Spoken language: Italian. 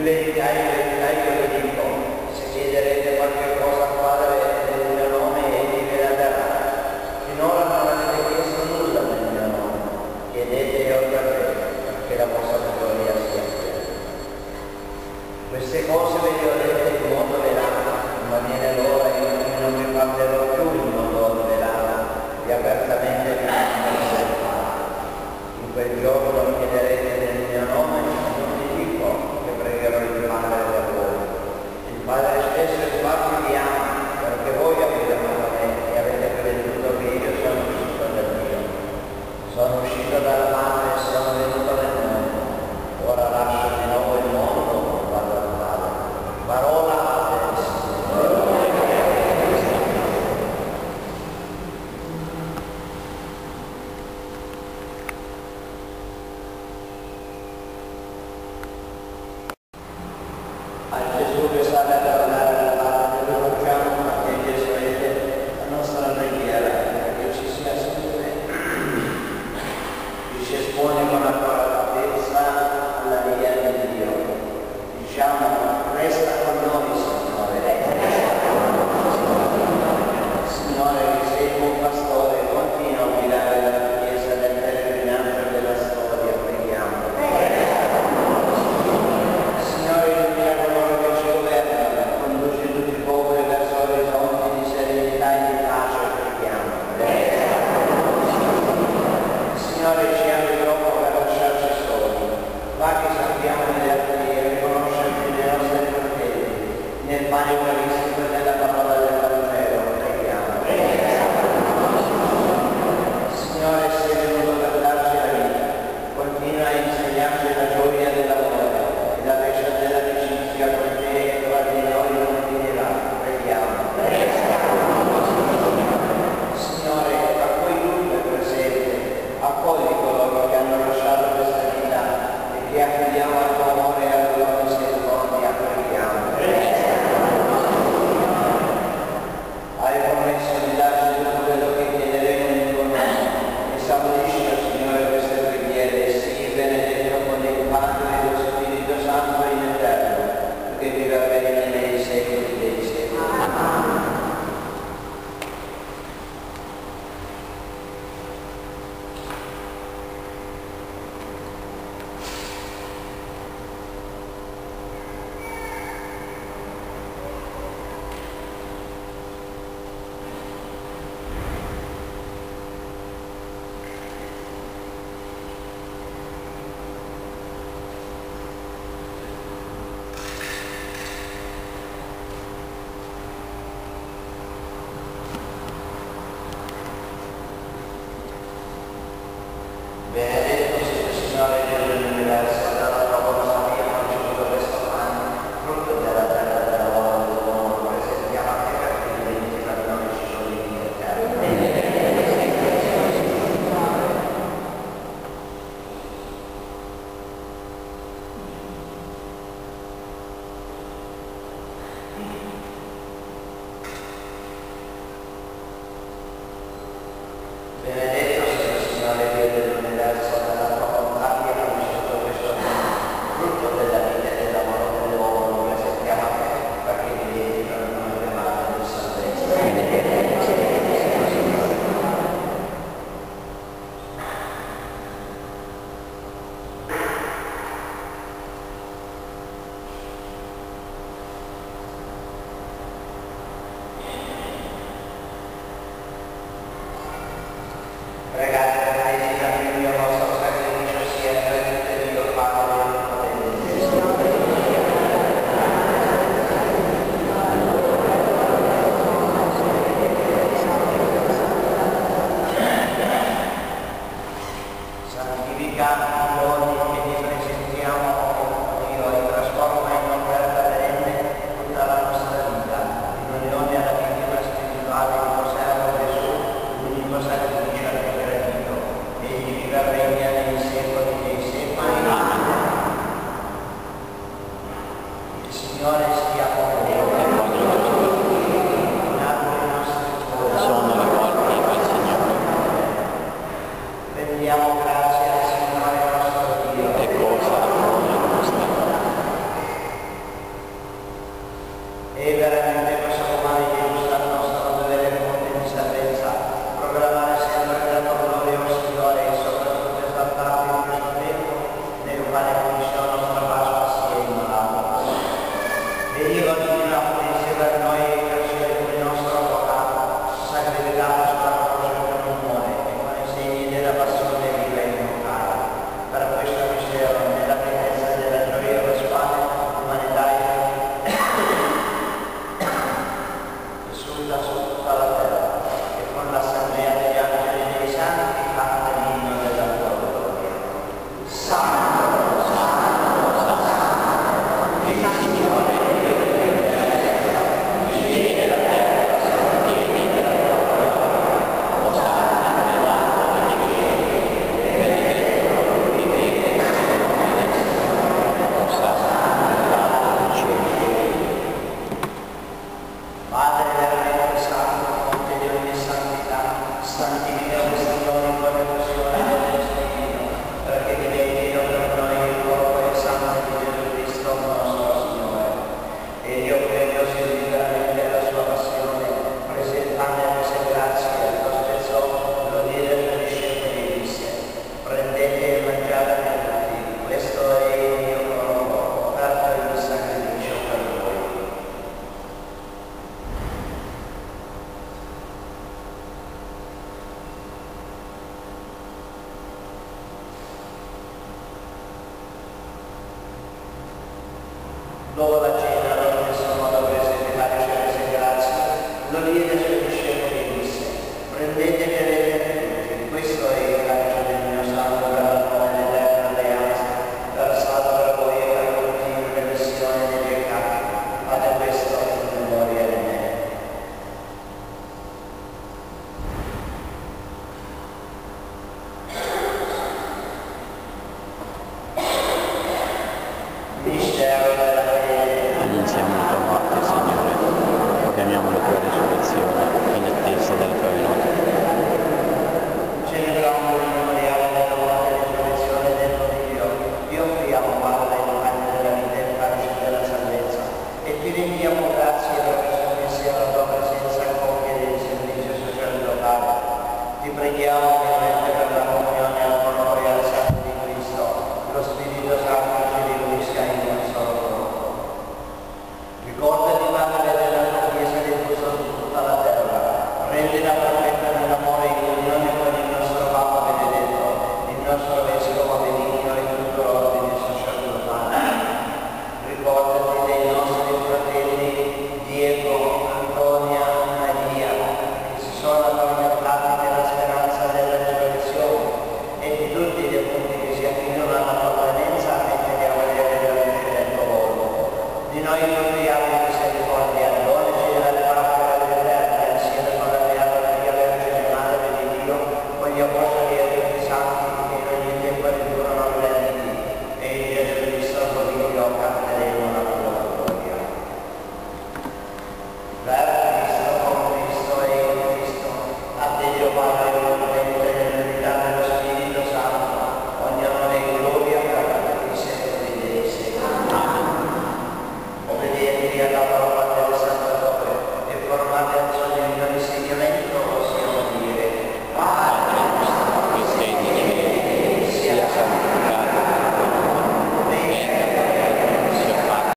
verità io vi dico, se chiederete qualche cosa al Padre nel mio nome, egli ve la darà. Finora non avete chiesto nulla nel mio nome, chiedete e otterrete, perché la vostra gloria sia piena. Queste cose ve le ho dette in modo velato, ma viene l'ora in cui non vi parlerò più in modo velato, e apertamente vi parlerò del Padre. In quel giorno chiederete nel mio nome, non vi dico che pregherò il Padre per voi. Il Padre stesso infatti vi ama, perché voi avete amato me e avete creduto che io sono uscito da Dio. Sono uscito dalla madre e sono venuto nel mondo. Ora lascio di nuovo il mondo, vado al Padre. Parola del Signore. A Gesù che sta a tornare alla parte del proclamo, a te Gesù la nostra preghiera, che ci sia sempre, ci espone con accuratezza alla via di Dio. Diciamo, resta con noi, Signore. Signore, che sei il buon pastore, continua a guidare la Chiesa nel pellegrinaggio della storia, preghiamo. Signore, illumina coloro che ci governano, conduci tutti i popoli verso orizzonti di serenità e di pace, preghiamo. Signore, ci ami troppo per lasciarci soli, va che sappiamo vederti e riconoscerti nei nostri fratelli, nel pane eucaristico e nella parola del Vangelo, preghiamo. Signore, sei venuto per darci la vita, continua a insegnarci la gioia dell'amore e la feccia dell'amicizia con te e tra di noi non finirà, preghiamo. Signore, a cui tutto è presente, accogli coloro che hanno lasciato questa vita e che affidiamo al tuo amore e alla tua misericordia, preghiamo. Hai promesso di darci tutto quello che chiederemo nel tuo nome. Esaurisci, Signore, queste preghiere e sii benedetto con il Padre e lo Spirito Santo in eterno, che vive a regna nei secoli dei secoli. Benedetto sia il Signore dell'universo, dalla tua volontà abbiamo ricevuto questo pane, frutto della terra e della volontà dell'uomo, presentiamo a te perché diventi tra di noi ci sono in eterno. Benedetto sia il Signore Dio dell'universo, dalla tua volontà abbiamo ricevuto questo pane, frutto della vita e del lavoro dell'uomo, lo presentiamo a te perché diventi tra noi le mani del salvezza. Pregate per me, Signore, il vostro sacrificio sia credente di Dio Padre e santifica i giorni che ti presentiamo, Dio, e trasforma in offerta perenne tutta la nostra vita, in unione alla vittima spirituale di tuo servo Gesù, l'unico sacrificio gradito, egli vive e regna nei secoli dei secoli. Il Signore sia con voi. Apri i nostri cuori. Sono le porte del Signore. Rendiamo grazie al Signore nostro Dio. E cosa la nostra. Lova la